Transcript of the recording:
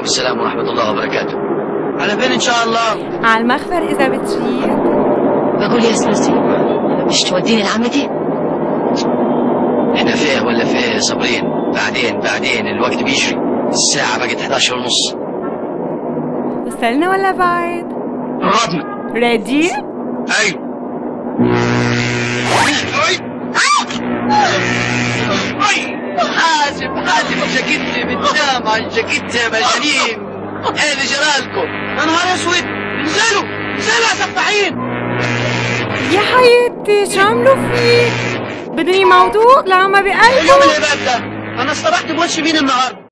السلام ورحمة الله وبركاته. على فين إن شاء الله؟ على المخفر إذا بتريد. بقول يا سلوسي، مش توديني لعمتي؟ إحنا فيه ولا فيه صابرين؟ بعدين الوقت بيجري، الساعة بقت 11:30. وصلنا ولا بعد؟ قربنا. ريدي؟ أيوه. حاسب جاكيتي بتنام على الجاكيتي يا مجانين. ايه اللي جرالكم؟ يا نهار اسود، انزلوا يا سفاحين. يا حياتي شو عملوا فيك؟ بدني موضوع لا ما بقلبه. اليوم اللي بعد ده انا اصطبحت بوش مين النهارده؟